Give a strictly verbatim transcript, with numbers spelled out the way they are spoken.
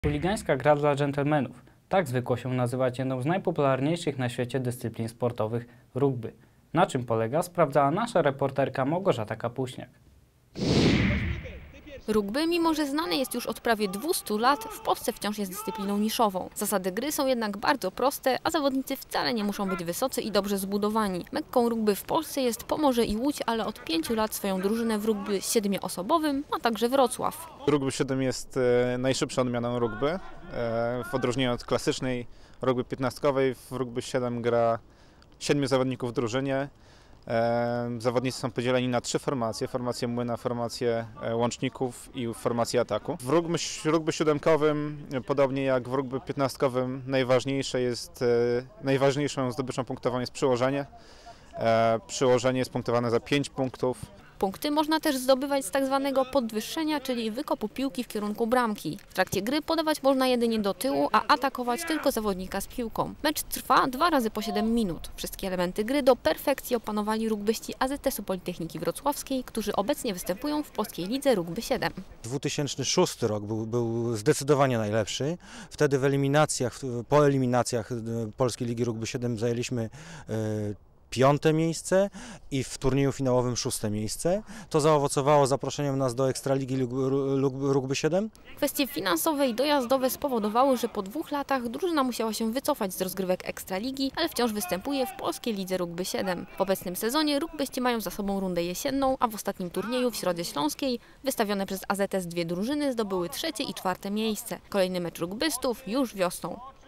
Chuligańska gra dla dżentelmenów. Tak zwykło się nazywać jedną z najpopularniejszych na świecie dyscyplin sportowych rugby. Na czym polega, sprawdzała nasza reporterka Małgorzata Kapuśniak. Rugby, mimo że znane jest już od prawie dwustu lat, w Polsce wciąż jest dyscypliną niszową. Zasady gry są jednak bardzo proste, a zawodnicy wcale nie muszą być wysocy i dobrze zbudowani. Mekką rugby w Polsce jest Pomorze i Łódź, ale od pięciu lat swoją drużynę w rugby siedmioosobowym ma także Wrocław. Rugby siedem jest e, najszybszą odmianą rugby. E, w odróżnieniu od klasycznej rugby piętnastkowej, w rugby siedem gra siedmiu zawodników w drużynie. E, zawodnicy są podzieleni na trzy formacje, formację młyna, formację łączników i formację ataku. W rugby, rugby siódemkowym, podobnie jak w rugby piętnastkowym, najważniejsze jest, e, najważniejszą zdobyczą punktową jest przyłożenie. E, przyłożenie jest punktowane za pięć punktów. Punkty można też zdobywać z tak zwanego podwyższenia, czyli wykopu piłki w kierunku bramki. W trakcie gry podawać można jedynie do tyłu, a atakować tylko zawodnika z piłką. Mecz trwa dwa razy po siedem minut. Wszystkie elementy gry do perfekcji opanowali rugbyści A Z S-u Politechniki Wrocławskiej, którzy obecnie występują w polskiej lidze rugby siedem. dwa tysiące szósty rok był, był zdecydowanie najlepszy. Wtedy w eliminacjach, po eliminacjach Polskiej Ligi Rugby siedem zajęliśmy yy, piąte miejsce i w turnieju finałowym szóste miejsce. To zaowocowało zaproszeniem nas do Ekstraligi Rugby siedem. Kwestie finansowe i dojazdowe spowodowały, że po dwóch latach drużyna musiała się wycofać z rozgrywek Ekstraligi, ale wciąż występuje w polskiej lidze rugby siedem. W obecnym sezonie rugbyści mają za sobą rundę jesienną, a w ostatnim turnieju w Środzie Śląskiej wystawione przez A Z S dwie drużyny zdobyły trzecie i czwarte miejsce. Kolejny mecz rugbystów już wiosną.